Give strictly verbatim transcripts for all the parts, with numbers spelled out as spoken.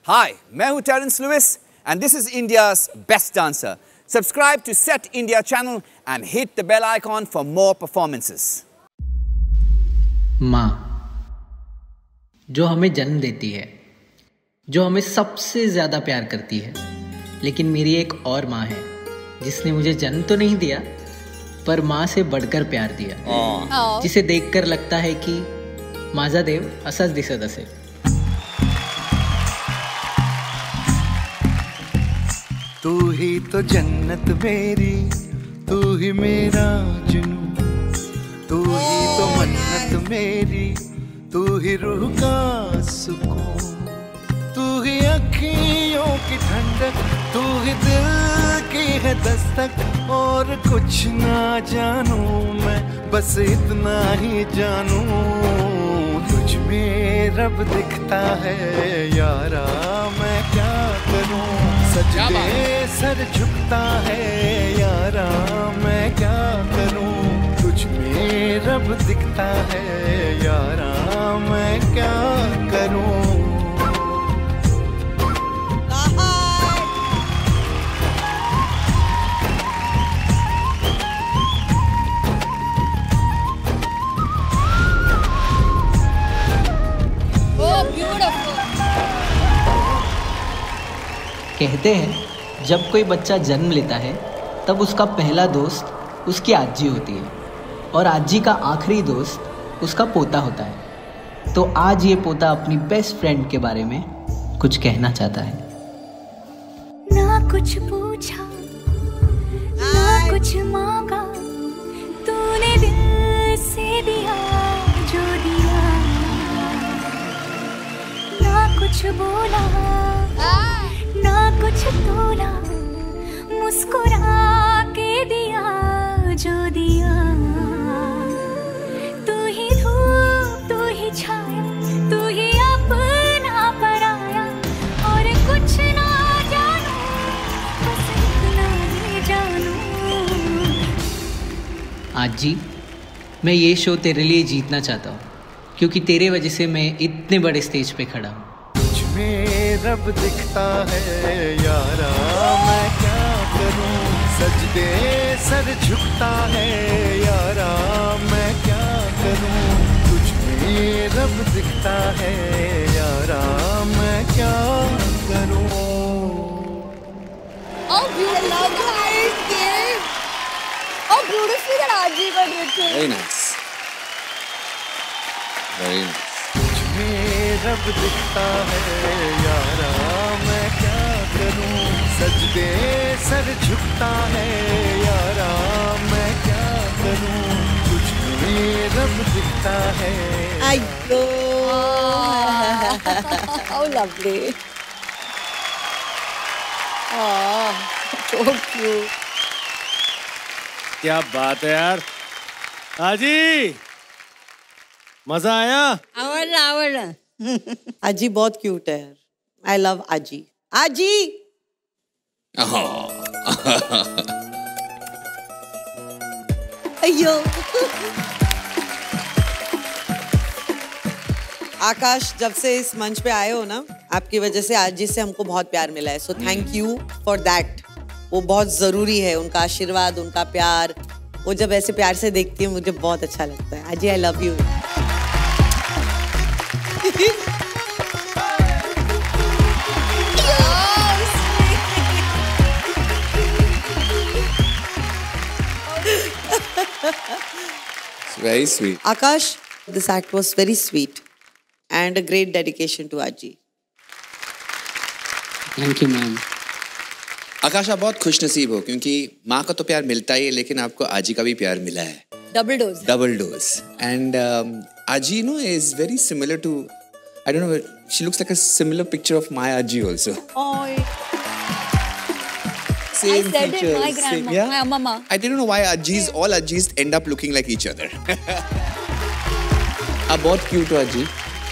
Hi, मैं हूँ Terence and this is India's best dancer. Subscribe to Set India channel and hit the bell icon for more performances. माँ, जो हमें जन्म देती है, जो हमें सबसे ज़्यादा प्यार करती है, लेकिन मेरी एक और माँ है जिसने मुझे जन्म तो नहीं दिया पर माँ से बढ़कर प्यार दिया, oh. जिसे देखकर लगता है कि माझा देव असाच दिसत असेल. तू ही तो जन्नत मेरी, तू ही मेरा जुनू, तू ही तो मन्नत मेरी, तू ही रूह का सुकून, तू ही अखियों की ठंडक, तू ही दिल की है दस्तक. और कुछ ना जानू मैं, बस इतना ही जानू, तुझ में रब दिखता है यारा. मैं क्या करूं, सजदे सर झुकता है यारा. मैं क्या करूं, तुझ में रब दिखता है यारा. मैं क्या करूं. कहते हैं जब कोई बच्चा जन्म लेता है तब उसका पहला दोस्त उसकी आजी होती है और आजी का आखिरी दोस्त उसका पोता होता है. तो आज ये पोता अपनी बेस्ट फ्रेंड के बारे में कुछ कहना चाहता है. ना कुछ पूछा, ना कुछ मांगा, तूने दिल से दिया जो दिया. ना कुछ बोला, ना कुछ तोला, मुस्कुरा के दिया जो दिया. तू ही धूप, तू ही छाया, तू ही अपना पराया. और कुछ ना जानू, बस इतना ही जानू. आजी, मैं ये शो तेरे लिए जीतना चाहता हूँ क्योंकि तेरे वजह से मैं इतने बड़े स्टेज पे खड़ा हूँ. में रब दिखता है यारा. मैं क्या करूं, सजदे सर झुकता है यारा. मैं क्या करूं, तुझ में रब दिखता है यारा. मैं क्या करूं. Oh, beautiful! Oh, beautiful that Aji got written. Very nice. Very nice. रब दिखता है यारा. मैं क्या करूं, सजदे सर झुकता है यारा. मैं क्या करूं, तुझ में रब दिखता है. Ayo! How lovely! Oh, so cute. क्या बात है यार. आजी, मजा आया. आवड़ आवड़. आजी बहुत क्यूट है यार. आई लव आजी. आजी अयो. आकाश, जब से इस मंच पे आए हो ना, आपकी वजह से आजी से हमको बहुत प्यार मिला है. So thank you for that. वो बहुत जरूरी है, उनका आशीर्वाद, उनका प्यार. वो जब ऐसे प्यार से देखती है मुझे बहुत अच्छा लगता है. आजी, I love you. It's very sweet. Akash, this act was very sweet and a great dedication to Aji. Thank you, ma'am. Akash, आप बहुत खुश नसीब हो क्योंकि माँ का तो प्यार मिलता ही है लेकिन आपको आजी का भी प्यार मिला है. Double dose. Double dose. And um, Aji, you know, is very similar to, I don't know, she looks like a similar picture of my Aji also. Oh. Same I said features, it, my grandma, same, yeah? my mama. I didn't know why Ajis, all Ajis end up looking like each other. आप बहुत cute हो Aji.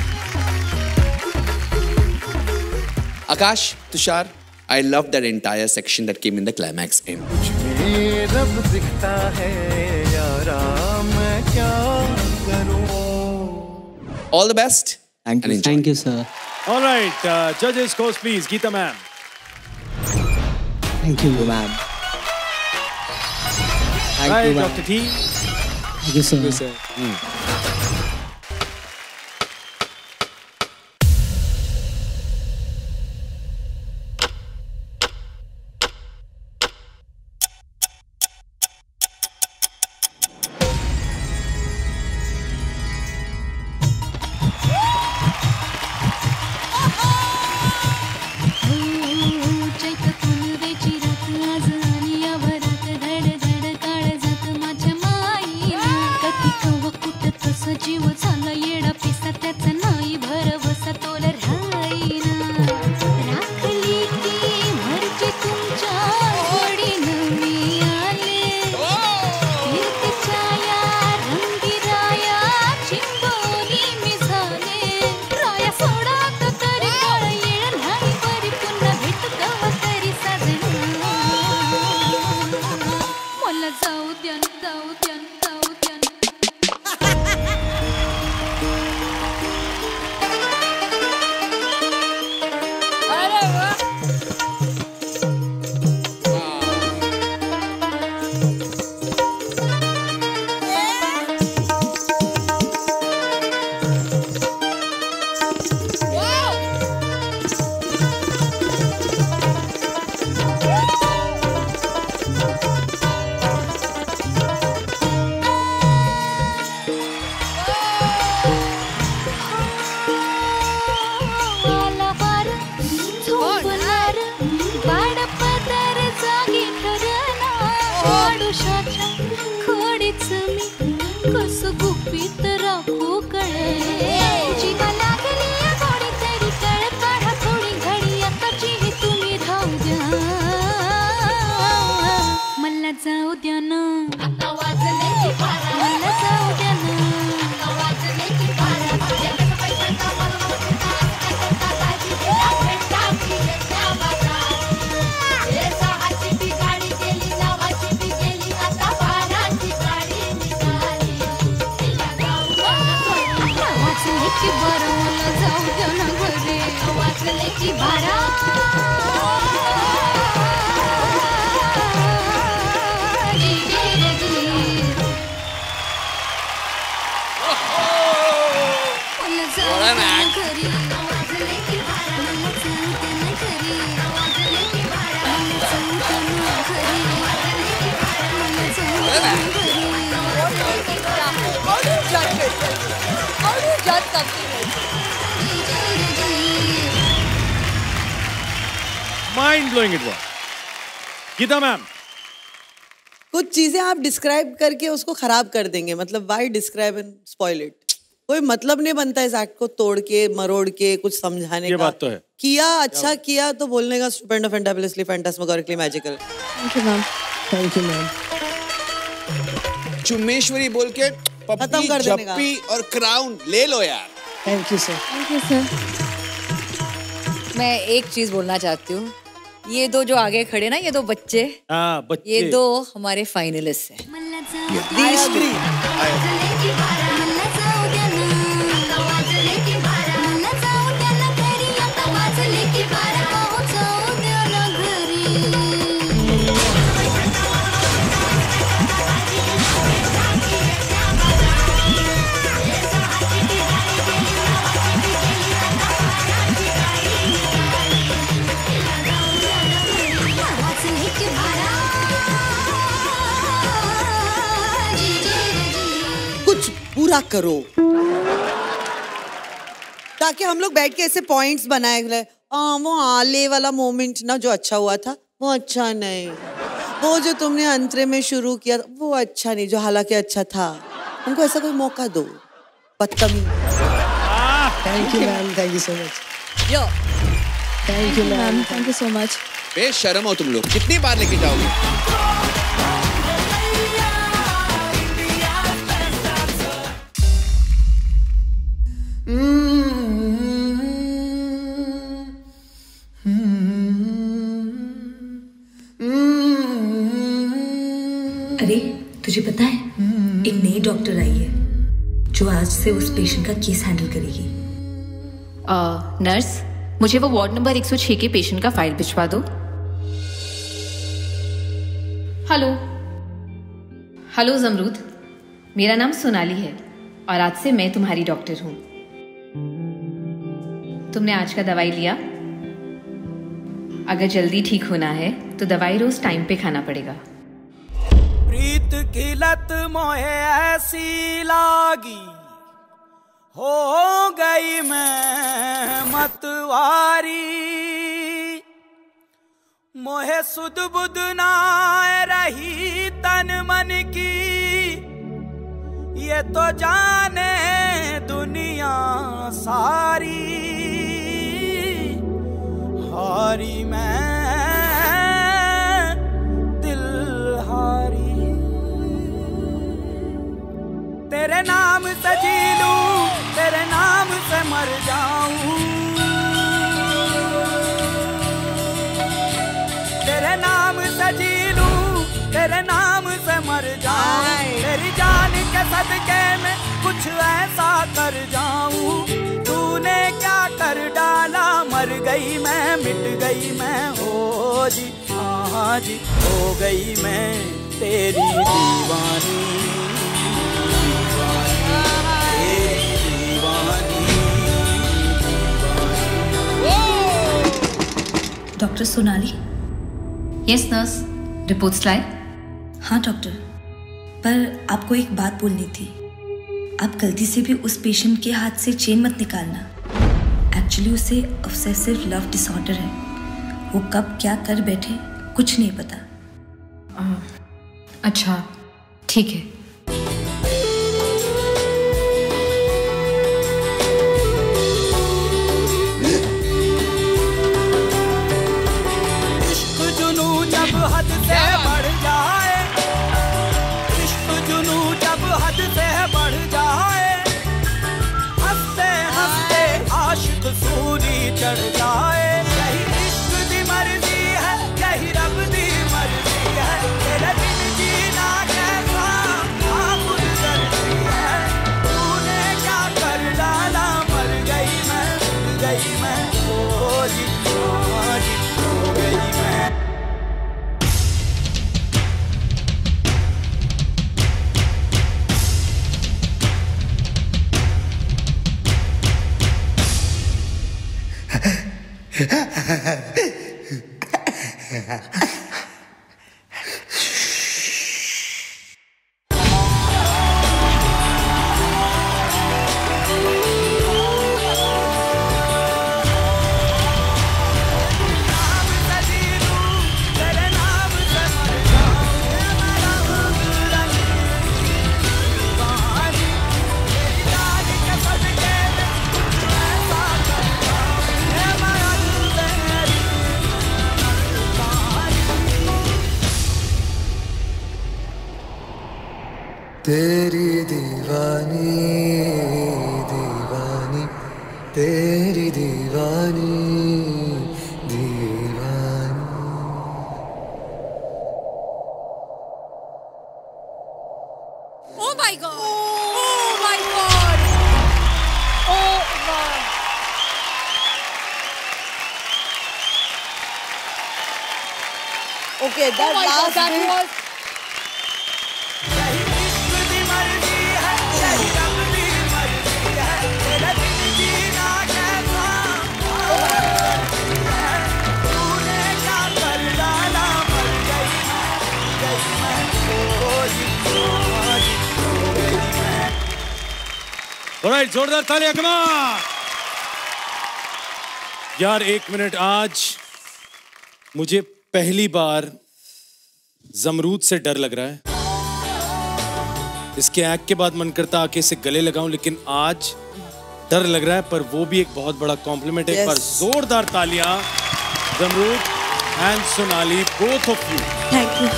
Akash, Tushar, I loved that entire section that came in the climax end. रब दिखता है यारा. मैं क्या करूं. All the best. Thank you. Thank you, sir. All right, uh, judges, scores please. Geeta ma'am. Thank you, ma'am. Thank Right, you, ma'am. Doctor T. Thank you so much. Mm. Mind blowing it was. Geeta ma'am, कुछ चीजें आप describe करके उसको खराब कर देंगे, मतलब why describe and spoil it? कोई मतलब नहीं बनता इस एक्ट को तोड़ के मरोड़ के कुछ समझाने ये का। बात तो है। किया अच्छा किया तो बोलने का stupendous, fantabulously, phantasmagorically magical। Thank you, ma'am. Thank you, ma'am. चुम्मेश्वरी बोल के खत्म पप्पी, कर देने का। जप्पी और क्राउन ले लो यार। Thank you, sir. Thank you, sir. मैं एक चीज बोलना चाहती हूँ, ये दो जो आगे खड़े ना, ये दो बच्चे, हाँ बच्चे, ये दो हमारे फाइनलिस्ट हैं। These three। पूरा करो ताकि हम लोग बैठ के ऐसे पॉइंट्स बनाए, आ, वो आले वाला मोमेंट ना जो अच्छा हुआ था वो अच्छा नहीं, वो जो तुमने अंतरे में शुरू किया वो अच्छा नहीं, जो हालांकि अच्छा था। हमको ऐसा कोई मौका दो, बदतमीज। Thank you, ma'am. Thank you so much. Yo, Thank you, ma'am. thank you so much. बेशर्म हो तुम लोग, कितनी बार लेके जाओगे? अरे तुझे पता है, एक नई डॉक्टर आई है जो आज से उस पेशेंट का केस हैंडल करेगी। नर्स, मुझे वो वार्ड नंबर एक सौ छह के पेशेंट का फाइल भिजवा दो। हेलो हेलो जमरूद, मेरा नाम सोनाली है और आज से मैं तुम्हारी डॉक्टर हूँ। तुमने आज का दवाई लिया? अगर जल्दी ठीक होना है तो दवाई रोज टाइम पे खाना पड़ेगा। प्रीत की लत मोहे ऐसी लागी, हो गई मैं मतवारी। मोहे सुध बुध ना रही तन मन की, ये तो जाने दुनिया सारी। हारी मैं दिल हारी, तेरे नाम से जी लूं, तेरे नाम से मर जाऊं। तेरे नाम से जी लूं, तेरे नाम से मर जाऊं। तेरी जान के सदके में कुछ ऐसा कर जाऊं। तूने क्या कर डाला, मर गई मैं, मिट गई मैं, हो जी हाँ जी, हो गई मैं तेरी दीवानी। Doctor Sonali? Yes nurse, reports लाए? हाँ डॉक्टर, पर आपको एक बात बोलनी थी। आप गलती से भी उस पेशेंट के हाथ से चेन मत निकालना। एक्चुअली उसे ऑब्सेसिव लव डिसऑर्डर है। वो कब क्या कर बैठे कुछ नहीं पता। आ, अच्छा ठीक है। जब हद से बढ़ जाए, इश्क जुनू जब हद से बढ़ जाए, हंसते हंसते आशिक सूरी चढ़ जाए। यही इश्क दी मर्जी है, यही रब दी मर्जी है। तेरे बिन जीना कैसा आखुद दर्जी है। तूने क्या कर डाला, मर गई मैं, मिट गई मैं, ओ जी हाँ जी, हो गई मैं। तेरी दीवानी दीवानी, तेरी दीवानी दीवानी। Oh my God! Oh my God! Oh God! Okay, that Oh my God, last that bit. was. Alright, जोरदार तालियां, कम ऑन। यार एक मिनट, आज मुझे पहली बार जमरूद से डर लग रहा है। इसके एक्ट के बाद मन करता आके इसे गले लगाऊं, लेकिन आज डर लग रहा है। पर वो भी एक बहुत बड़ा कॉम्प्लीमेंट है। yes. एक बार जोरदार तालियां Jamrood and Sonali, both of you. Thank you.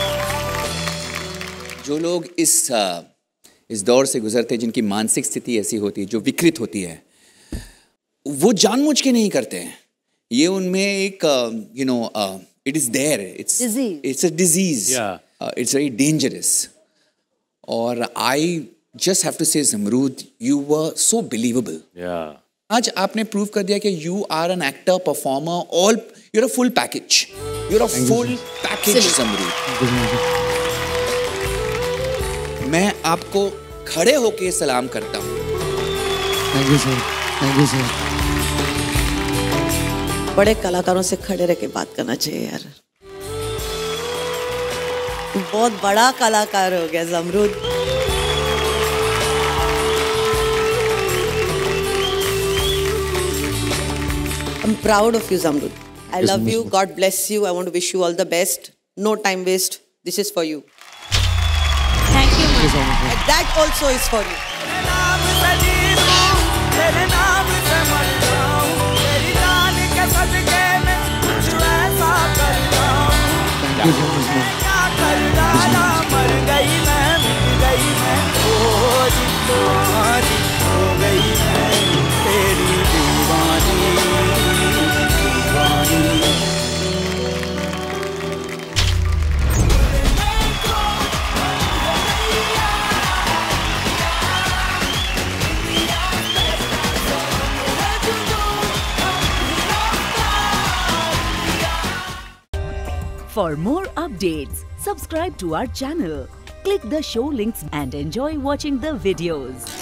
जो लोग इस uh, इस दौर से गुजरते हैं, जिनकी मानसिक स्थिति ऐसी होती है, जो विकृत होती है, वो जानबूझ के नहीं करते हैं। ये उनमें एक you know it is there, it's it's a disease, it's very dangerous. और I just have to say, Jamrood, you were so believable. आज आपने प्रूव कर दिया कि you are an actor, performer, all you're a full package, you're a full package Jamrood. मैं आपको खड़े होके सलाम करता हूँ। Thank you sir, thank you sir. बड़े कलाकारों से खड़े रह के बात करना चाहिए यार। बहुत बड़ा कलाकार हो गया Jamrud. I'm proud of you, Zamrud. I Yes, love Miss you. Miss. God bless you. I want to wish you all the best. No time waste. This is for you. Thank you, Thank you so ma'am. much, ma'am. And that also is for you. नाम से जीऊं, तेरे नाम से मर जाऊं, तेरी जान के सदके में कुछ ऐसा कर जाऊं। Thank you so much, ma'am. क्या कर डाला, मर गई मैं, मिट गई मैं, ओ जी तुम्हारी हो गई मैं, तेरी दीवानी, दीवानी। For more updates, subscribe to our channel, click the show links and enjoy watching the videos.